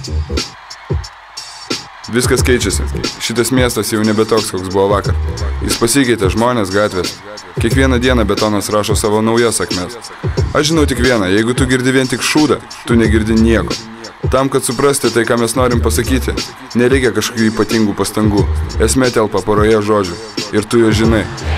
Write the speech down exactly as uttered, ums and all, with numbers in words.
Viskas keičiasi. Šitas miestas jau nebe toks, koks buvo vakar. Jis pasikeitė, žmonės, gatvės. Kiekvieną dieną betonas rašo savo naujas sakmes. Aš žinau tik vieną, jeigu tu girdi vien tik šūdą, tu negirdi nieko. Tam, kad suprasti tai, ką mes norim pasakyti, nereikia kažkokių ypatingų pastangų. Esmė telpa poroje žodžių. Ir tu jo žinai.